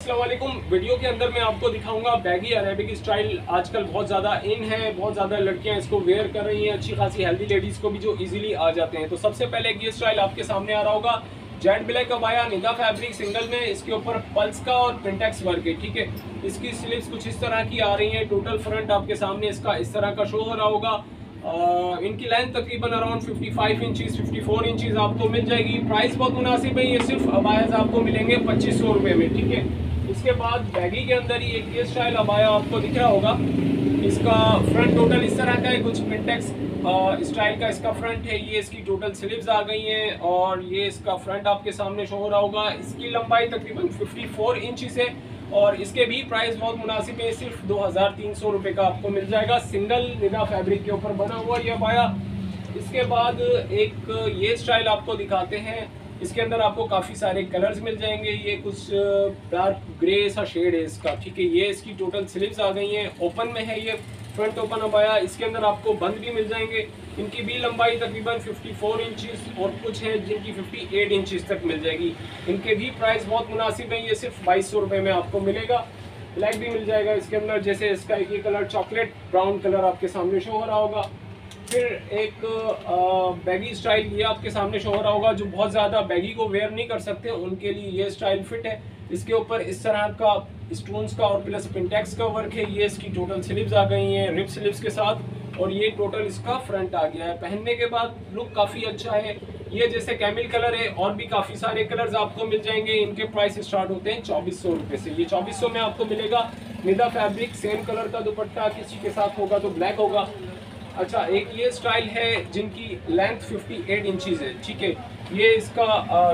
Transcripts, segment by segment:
अस्सलाम वालेकुम। वीडियो के अंदर मैं आपको दिखाऊंगा बैगी अरेबिक स्टाइल। आजकल बहुत ज़्यादा इन है, बहुत ज़्यादा लड़कियां इसको वेयर कर रही हैं, अच्छी खासी हेल्दी लेडीज़ को भी जो इजीली आ जाते हैं। तो सबसे पहले ये स्टाइल आपके सामने आ रहा होगा जेट ब्लैक अबाया, निदा फैब्रिक सिंगल में, इसके ऊपर पल्स का और प्रिंटेक्स वर्क है। ठीक है, इसकी स्लीव्स कुछ इस तरह की आ रही हैं। टोटल फ्रंट आपके सामने इसका इस तरह का शो हो रहा होगा। इनकी लेंथ तकरीबन अराउंड 55 इंचज़ 54 इंचज़ आपको मिल जाएगी। प्राइस बहुत मुनासिब है, ये सिर्फ अबायाज आपको मिलेंगे 2500 रुपये में। ठीक है, इसके बाद बैगी के अंदर ही एक ये स्टाइल अबाया आपको दिख रहा होगा। इसका फ्रंट टोटल इस तरह का है, कुछ प्रिंटेक्स स्टाइल का इसका फ्रंट है। ये इसकी टोटल स्लीव्स आ गई हैं और ये इसका फ्रंट आपके सामने शो हो रहा होगा। इसकी लंबाई तकरीबन 54 इंचज़ है और इसके भी प्राइस बहुत मुनासिब है, सिर्फ 2300 रुपये का आपको मिल जाएगा। सिंगल निदा फैब्रिक के ऊपर बना हुआ ये अबाया। इसके बाद एक ये स्टाइल आपको दिखाते हैं। इसके अंदर आपको काफ़ी सारे कलर्स मिल जाएंगे। ये कुछ डार्क ग्रे सा शेड है इसका। ठीक है, ये इसकी टोटल स्लीव्स आ गई हैं, ओपन में है ये फ्रंट ओपन अबाया। इसके अंदर आपको बंद भी मिल जाएंगे। इनकी भी लंबाई तकरीबन 54 इंचज़ और कुछ है जिनकी 58 इंचज़ तक मिल जाएगी। इनके भी प्राइस बहुत मुनासिब है, ये सिर्फ 2200 रुपये में आपको मिलेगा। ब्लैक भी मिल जाएगा इसके अंदर, जैसे इसका एक ये कलर चॉकलेट ब्राउन कलर आपके सामने शो हो रहा होगा। फिर एक बैगी स्टाइल ये आपके सामने शो हो रहा होगा। जो बहुत ज़्यादा बैगी को वेयर नहीं कर सकते उनके लिए ये स्टाइल फिट है। इसके ऊपर इस तरह का स्टोन्स का और प्लस पिंटेक्स का वर्क है। ये इसकी टोटल स्लीव्स आ गई हैं रिप स्लीव्स के साथ और ये टोटल इसका फ्रंट आ गया है। पहनने के बाद लुक काफ़ी अच्छा है। ये जैसे कैमिल कलर है और भी काफ़ी सारे कलर्स आपको मिल जाएंगे। इनके प्राइस स्टार्ट होते हैं 2400 रुपये से। ये 2400 में आपको मिलेगा। निदा फैब्रिक, सेम कलर का दुपट्टा, किसी के साथ होगा तो ब्लैक होगा। अच्छा, एक ये स्टाइल है जिनकी लेंथ 58 इंचज़ है। ठीक है, ये इसका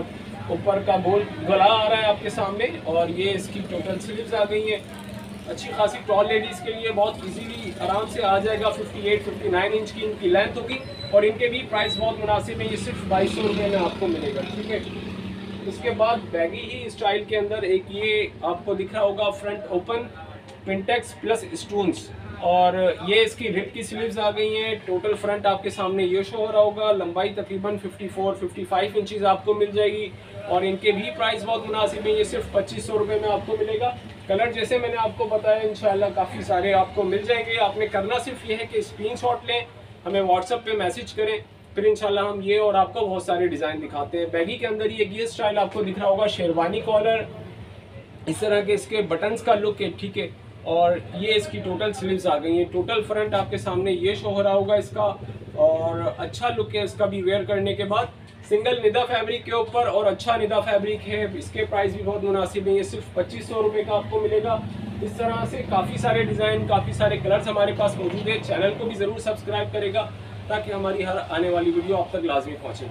ऊपर का गोल गला आ रहा है आपके सामने और ये इसकी टोटल स्लीव्स आ गई हैं। अच्छी खासी टॉल लेडीज़ के लिए बहुत इजीली आराम से आ जाएगा। 58-59 इंच की इनकी लेंथ होगी और इनके भी प्राइस बहुत मुनासिब है, ये सिर्फ 2200 रुपये में आपको मिलेगा। ठीक है, इसके बाद बैगी ही स्टाइल के अंदर एक ये आपको दिख रहा होगा front open pintucks plus stones और ये इसकी रिप की स्लीव्स आ गई हैं। टोटल फ्रंट आपके सामने ये शो हो रहा होगा। लंबाई तकरीबन 54-55 इंचज़ आपको मिल जाएगी और इनके भी प्राइस बहुत मुनासिब है, ये सिर्फ 2500 रुपये में आपको मिलेगा। कलर जैसे मैंने आपको बताया इंशाल्लाह काफ़ी सारे आपको मिल जाएंगे। आपने करना सिर्फ ये है कि स्क्रीनशॉट लें, हमें व्हाट्सएप पे मैसेज करें, फिर इंशाल्लाह हम ये और आपको बहुत सारे डिज़ाइन दिखाते हैं। बैगी के अंदर ही एक ये स्टाइल आपको दिख रहा होगा, शेरवानी कॉलर, इस तरह के इसके बटन्स का लुक है। ठीक है, और ये इसकी टोटल स्लीव्स आ गई हैं। टोटल फ्रंट आपके सामने ये शो हो रहा होगा इसका और अच्छा लुक है इसका भी वेयर करने के बाद। सिंगल निदा फैब्रिक के ऊपर और अच्छा निदा फैब्रिक है। इसके प्राइस भी बहुत मुनासिब है, ये सिर्फ 2500 रुपये का आपको मिलेगा। इस तरह से काफ़ी सारे डिज़ाइन, काफ़ी सारे कलर्स हमारे पास मौजूद है। चैनल को भी ज़रूर सब्सक्राइब करेगा ताकि हमारी हर आने वाली वीडियो आप तक लाजमी पहुँचे।